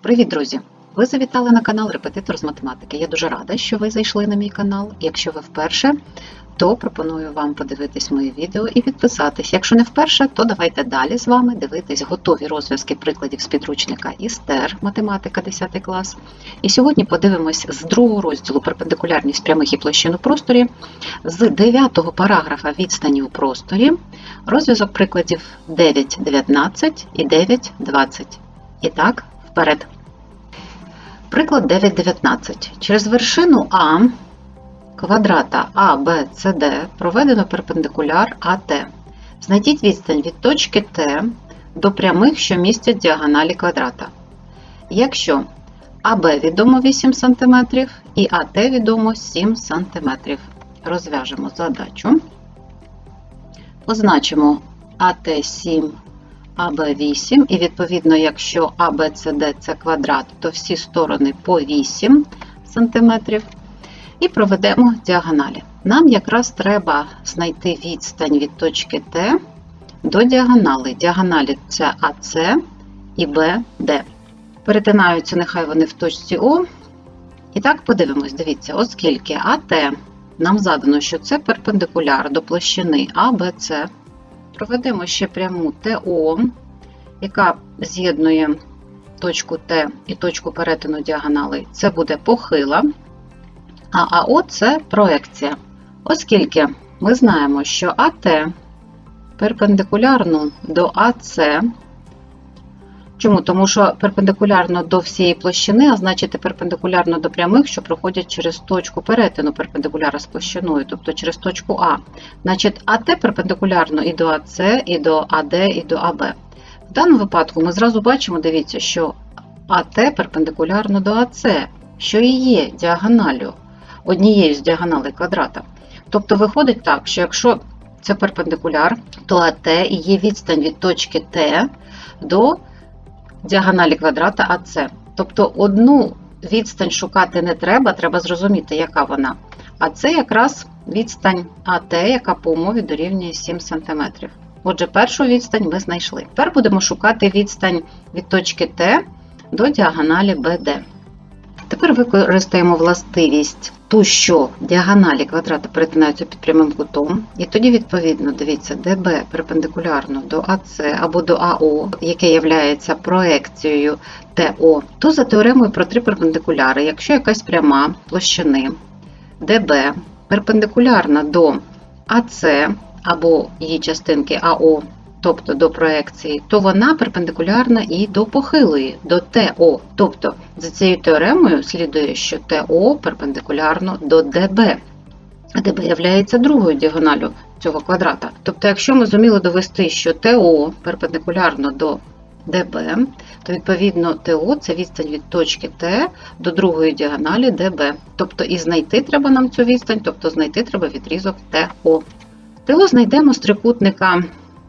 Привіт, друзі! Ви завітали на канал Репетитор з математики. Я дуже рада, що ви зайшли на мій канал. Якщо ви вперше, то пропоную вам подивитись мої відео і підписатись. Якщо не вперше, то давайте далі з вами дивитись готові розв'язки прикладів з підручника ІСТЕР, математика 10 клас. І сьогодні подивимось з другого розділу перпендикулярність прямих і площин у просторі, з 9-го параграфа відстані у просторі, розв'язок прикладів 9.19 і 9.20. І так, вперед. Приклад 9.19. Через вершину А квадрата ABCD проведено перпендикуляр АТ. Знайдіть відстань від точки Т до прямих, що містять діагоналі квадрата. Якщо АБ відомо 8 см і АТ відомо 7 см. Розв'яжемо задачу. Позначимо АТ 7, АБ 8, і відповідно, якщо ABCD це квадрат, то всі сторони по 8 см. І проведемо діагоналі. Нам якраз треба знайти відстань від точки Т до діагонали. Діагоналі це АС і БД. Перетинаються, нехай вони в точці О. І так подивимось, дивіться, оскільки АТ нам задано, що це перпендикуляр до площини АБЦ, проведемо ще пряму ТО, яка з'єднує точку Т і точку перетину діагонали. Це буде похила, а АО – це проекція. Оскільки ми знаємо, що АТ перпендикулярно до АС. Чому? Тому що перпендикулярно до всієї площини, а значить перпендикулярно до прямих, що проходять через точку перетину перпендикуляра з площиною, тобто через точку А. Значить, АТ перпендикулярно і до АС, і до АД, і до АБ. В даному випадку ми зразу бачимо, дивіться, що АТ перпендикулярно до АС, що і є діагоналлю, однією з діагоналей квадрата. Тобто виходить так, що якщо це перпендикуляр, то АТ і є відстань від точки Т до діагоналі квадрата АС. Тобто одну відстань шукати не треба, треба зрозуміти, яка вона. А це якраз відстань АТ, яка по умові дорівнює 7 см. Отже, першу відстань ми знайшли. Тепер будемо шукати відстань від точки Т до діагоналі БД. Тепер використаємо властивість ту, що діагоналі квадрата перетинаються під прямим кутом. І тоді, відповідно, дивіться, ДБ перпендикулярно до АС або до АО, яке є проекцією ТО, то за теоремою про три перпендикуляри, якщо якась пряма площини ДБ перпендикулярна до АС або її частинки АО, тобто до проекції, то вона перпендикулярна і до похилої, до ТО. Тобто, за цією теоремою слідує, що ТО перпендикулярно до ДБ. А ДБ є другою діагоналлю цього квадрата. Тобто, якщо ми зуміли довести, що ТО перпендикулярно до ДБ, то відповідно ТО – це відстань від точки Т до другої діагоналі ДБ. Тобто, і знайти треба нам цю відстань, тобто знайти треба відрізок ТО. ТО знайдемо з трикутника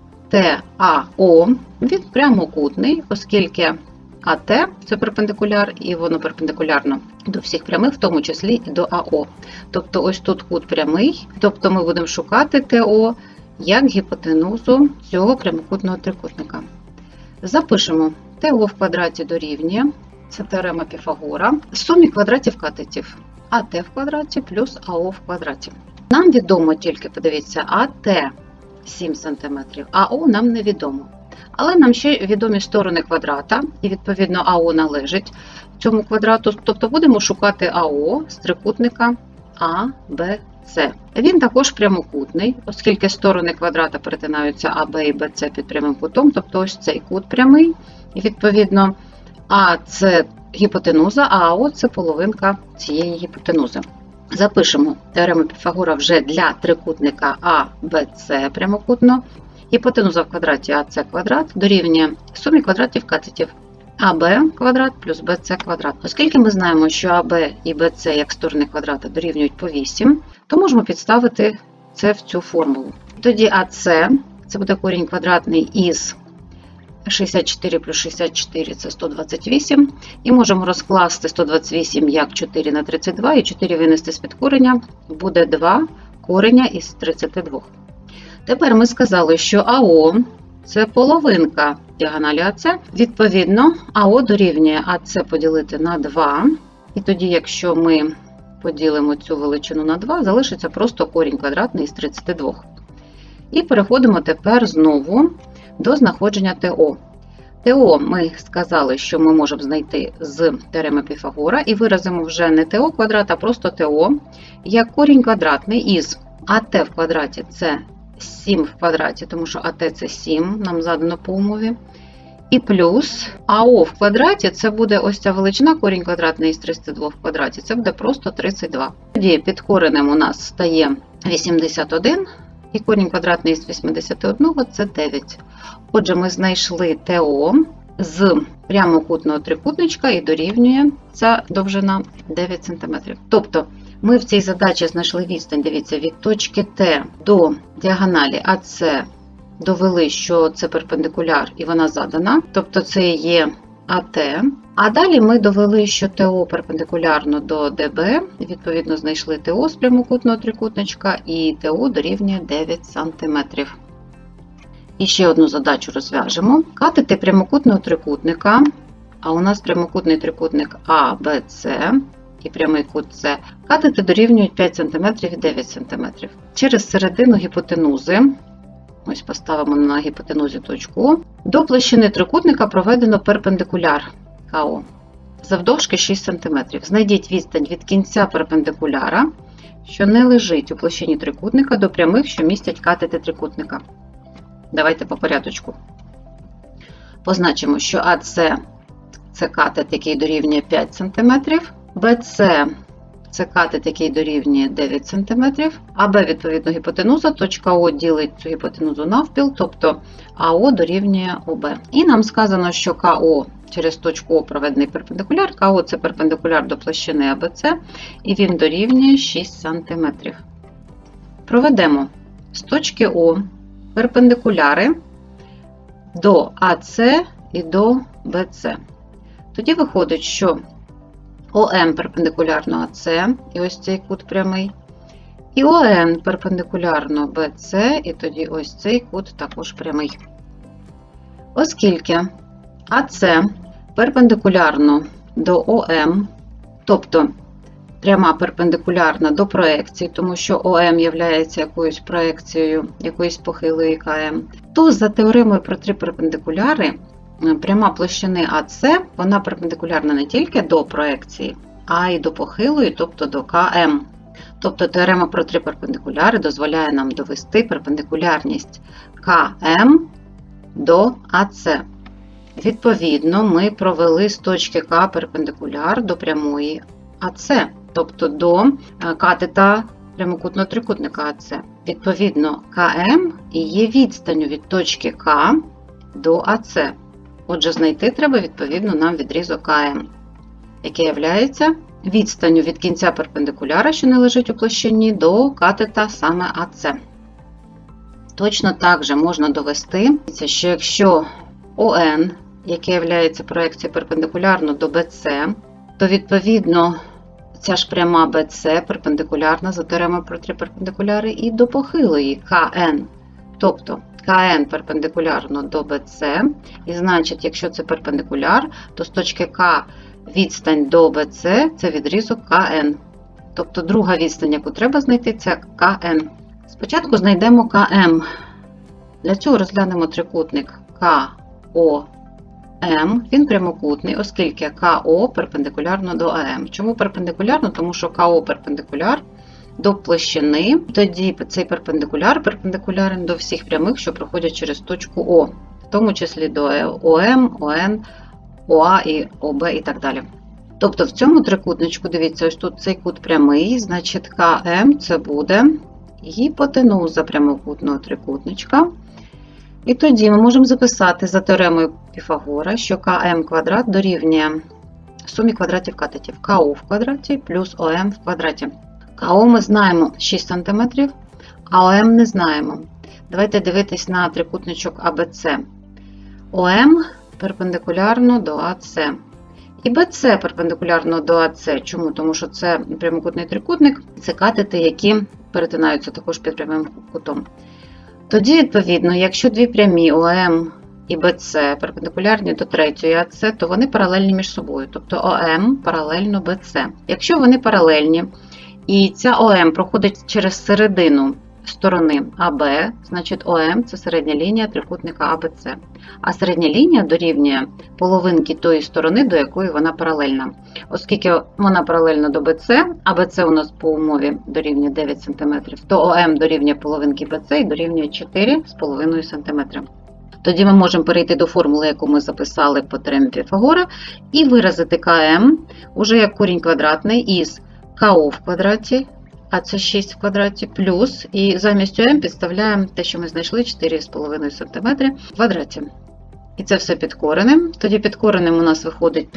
ТАО, він прямокутний, оскільки АТ – це перпендикуляр, і воно перпендикулярно до всіх прямих, в тому числі і до АО. Тобто ось тут кут прямий, тобто ми будемо шукати ТО як гіпотенузу цього прямокутного трикутника. Запишемо ТО в квадраті дорівнює, це теорема Піфагора, сумі квадратів катетів АТ в квадраті плюс АО в квадраті. Нам відомо тільки, подивіться, АТ 7 см, АО нам невідомо. Але нам ще відомі сторони квадрата, і відповідно АО належить цьому квадрату. Тобто будемо шукати АО з трикутника АБЦ. Він також прямокутний, оскільки сторони квадрата перетинаються АБ і БЦ під прямим кутом, тобто ось цей кут прямий. І відповідно А – це гіпотенуза, а АО – це половинка цієї гіпотенузи. Запишемо теорему Піфагора вже для трикутника АБЦ прямокутно. Гіпотенуза в квадраті АС квадрат дорівнює сумі квадратів катетів АБ квадрат плюс БЦ квадрат. Оскільки ми знаємо, що АБ і БЦ як сторони квадрата дорівнюють по 8, то можемо підставити це в цю формулу. Тоді АС – це буде корінь квадратний із 64 плюс 64 – це 128. І можемо розкласти 128 як 4 на 32, і 4 винести з-під кореня. Буде 2 кореня із 32. Тепер ми сказали, що АО це половинка діагоналі АС. Відповідно, АО дорівнює АС поділити на 2. І тоді, якщо ми поділимо цю величину на 2, залишиться просто корінь квадратний із 32. І переходимо тепер знову до знаходження ТО. ТО ми сказали, що ми можемо знайти з теореми Піфагора, і виразимо вже не ТО квадрат, а просто ТО, як корінь квадратний із АТ в квадраті – це 7 в квадраті, тому що АТ – це 7, нам задано по умові. І плюс АО в квадраті – це буде ось ця величина, корінь квадратний із 32 в квадраті, це буде просто 32. Тоді під коренем у нас стає 81, і корінь квадратний із 81 – це 9. Отже, ми знайшли ТО з прямокутного трикутничка і дорівнює ця довжина 9 см. Тобто, ми в цій задачі знайшли відстань, дивіться, від точки Т до діагоналі АС, довели, що це перпендикуляр і вона задана, тобто це є АТ. А далі ми довели, що ТО перпендикулярно до ДБ, відповідно знайшли ТО з прямокутного трикутничка і ТО дорівнює 9 см. І ще одну задачу розв'яжемо. Катети прямокутного трикутника, а у нас прямокутний трикутник АБЦ і прямий кут С, катети дорівнюють 5 см і 9 см. Через середину гіпотенузи, ось поставимо на гіпотенузі точку О, до площини трикутника проведено перпендикуляр КО завдовжки 6 см. Знайдіть відстань від кінця перпендикуляра, що не лежить у площині трикутника, до прямих, що містять катети трикутника. Давайте по порядочку. Позначимо, що АС – це катет, який дорівнює 5 см, БЦ – це катет, який дорівнює 9 см, АБ, відповідно, гіпотенуза, точка О ділить цю гіпотенузу навпіл, тобто АО дорівнює ОБ. І нам сказано, що КО через точку О проведений перпендикуляр, КО – це перпендикуляр до площини АБЦ, і він дорівнює 6 см. Проведемо з точки О перпендикуляри до АС і до БЦ. Тоді виходить, що ОМ перпендикулярно АС, і ось цей кут прямий, і ОН перпендикулярно БЦ, і тоді ось цей кут також прямий. Оскільки АС перпендикулярно до ОМ, тобто пряма перпендикулярна до проекції, тому що ОМ є якоюсь проекцією якоїсь похилої КМ, то за теоремою про три перпендикуляри пряма площини АС, вона перпендикулярна не тільки до проекції, а й до похилої, тобто до КМ. Тобто теорема про три перпендикуляри дозволяє нам довести перпендикулярність КМ до АС. Відповідно, ми провели з точки К перпендикуляр до прямої АС, тобто до катета прямокутного трикутника АС. Відповідно, КМ і є відстанню від точки К до АС. Отже, знайти треба, відповідно, нам відрізок КМ, який є відстанню від кінця перпендикуляра, що не лежить у площині, до катета саме АС. Точно так же можна довести, що якщо ОН, яке є проекцією перпендикулярно до БЦ, то, відповідно, ця ж пряма БЦ перпендикулярна за теоремою про три перпендикуляри і до похилої КН. Тобто, КН перпендикулярно до БЦ, і значить, якщо це перпендикуляр, то з точки К відстань до БЦ – це відрізок КН. Тобто, друга відстань, яку треба знайти, це КН. Спочатку знайдемо КМ. Для цього розглянемо трикутник КОМ. Він прямокутний, оскільки КО перпендикулярно до АМ. Чому перпендикулярно? Тому що КО перпендикуляр до площини, тоді цей перпендикуляр перпендикулярен до всіх прямих, що проходять через точку О, в тому числі до ОМ, ОН, ОА і ОБ і так далі. Тобто в цьому трикутничку, дивіться, ось тут цей кут прямий, значить КМ це буде гіпотенуза прямокутного трикутничка. І тоді ми можемо записати за теоремою Піфагора, що КМ квадрат дорівнює сумі квадратів катетів КО в квадраті плюс ОМ в квадраті. КО ми знаємо 6 см, а ОМ не знаємо. Давайте дивитись на трикутничок АБЦ. ОМ перпендикулярно до АС. І БЦ перпендикулярно до АС. Чому? Тому що це прямокутний трикутник, це катети, які перетинаються також під прямим кутом. Тоді, відповідно, якщо дві прямі ОМ і БЦ перпендикулярні до третьої АС, то вони паралельні між собою, тобто ОМ паралельно БЦ. Якщо вони паралельні, і ця ОМ проходить через середину сторони АБ, значить ОМ – це середня лінія трикутника АБЦ. А середня лінія дорівнює половинки тої сторони, до якої вона паралельна. Оскільки вона паралельна до БЦ, а БЦ у нас по умові дорівнює 9 см, то ОМ дорівнює половинки БЦ і дорівнює 4,5 см. Тоді ми можемо перейти до формули, яку ми записали по теоремі Піфагора, і виразити КМ уже як корінь квадратний із КО в квадраті, а це 6 в квадраті, плюс, і замість ОМ підставляємо те, що ми знайшли, 4,5 см в квадраті. І це все під коренем. Тоді під коренем у нас виходить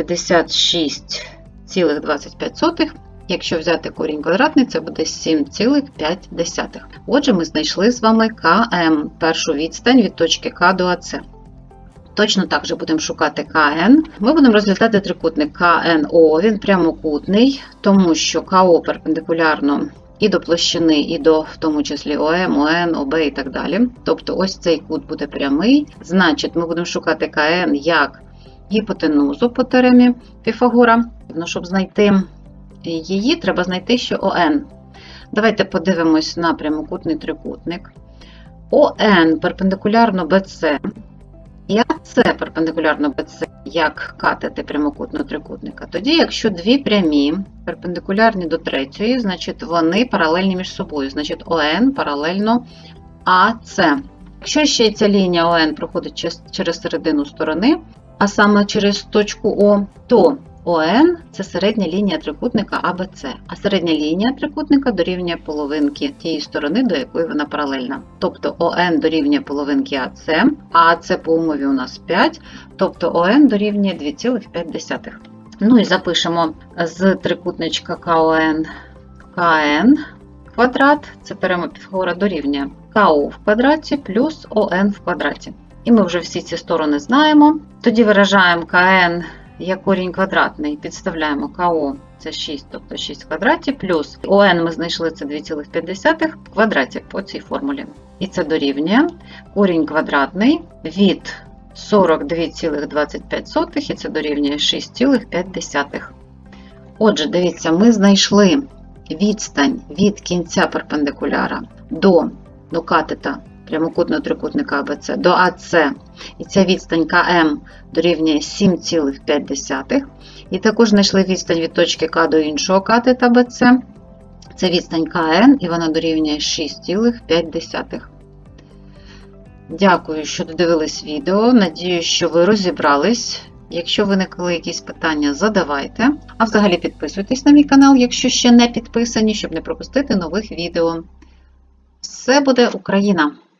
56,25. Якщо взяти корінь квадратний, це буде 7,5. Отже, ми знайшли з вами КМ, першу відстань від точки К до АС. Точно так же будемо шукати КН. Ми будемо розглядати трикутник КНО, він прямокутний, тому що КО перпендикулярно і до площини, і до, в тому числі, ОМ, ОН, ОБ і так далі. Тобто ось цей кут буде прямий, значить ми будемо шукати КН як гіпотенузу по теоремі Піфагора. Щоб знайти її, треба знайти ще ОН. Давайте подивимось на прямокутний трикутник. ОН перпендикулярно БЦ. І АС перпендикулярно БЦ як катети прямокутного трикутника. Тоді, якщо дві прямі перпендикулярні до третьої, значить вони паралельні між собою. Значить ОН паралельно АС. Якщо ще ця лінія ОН проходить через середину сторони, а саме через точку О, то ОН – це середня лінія трикутника АБЦ, а середня лінія трикутника дорівнює половинки тієї сторони, до якої вона паралельна. Тобто ОН дорівнює половинки АЦ, а АЦ по умові у нас 5, тобто ОН дорівнює 2,5. Ну і запишемо з трикутничка КОН КН квадрат, це теорема Піфагора, дорівнює КО в квадраті плюс ОН в квадраті. І ми вже всі ці сторони знаємо. Тоді виражаємо КН як корінь квадратний, підставляємо КО, це 6, тобто 6 в квадраті, плюс ОН ми знайшли, це 2,5 в квадраті по цій формулі. І це дорівнює корінь квадратний від 42,25, і це дорівнює 6,5. Отже, дивіться, ми знайшли відстань від кінця перпендикуляра до катета прямокутного трикутника АБЦ до АС, і ця відстань КМ дорівнює 7,5. І також знайшли відстань від точки К до іншого катета АБЦ. Це відстань КН, і вона дорівнює 6,5. Дякую, що додивились відео. Надію, що ви розібрались. Якщо виникли якісь питання, задавайте. А взагалі підписуйтесь на мій канал, якщо ще не підписані, щоб не пропустити нових відео. Все буде Україна!